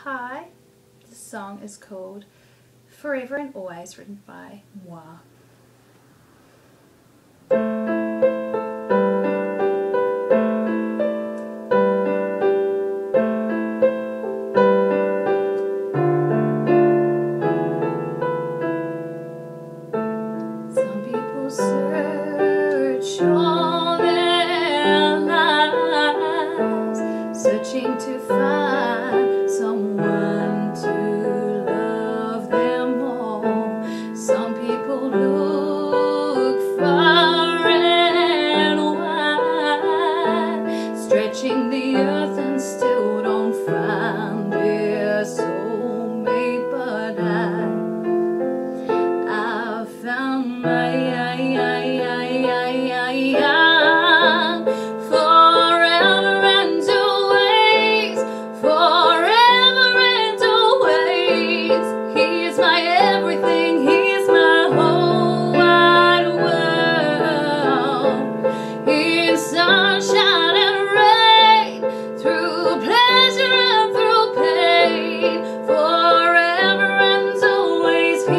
Hi. The song is called Forever and Always, written by moi. Some people search all their lives, searching to find someone to love them all. Some people look far and wide, stretching the earth and still don't find their soulmate, but I found my forever and always, forever and always. He is my everything, he is my whole wide world. He is sunshine and rain, through pleasure and through pain. Forever and always, he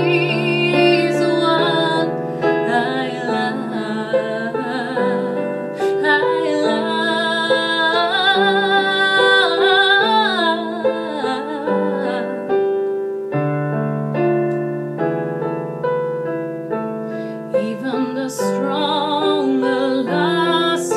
even the stronger lost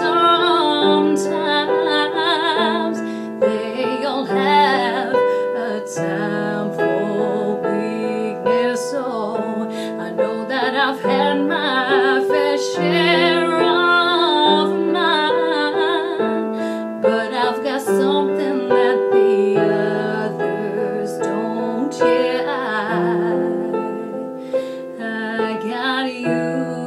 sometimes. They all have a time for weakness. So I know that I've had my fair share of mine, but I've got something that the others don't. Yeah, I got you.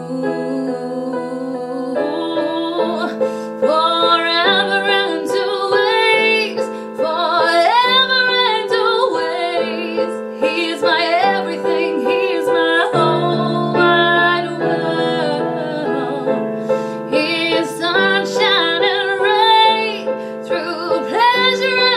Forever and always, forever and always. He is my everything, he is my whole wide world. He is sunshine and rain, through pleasure and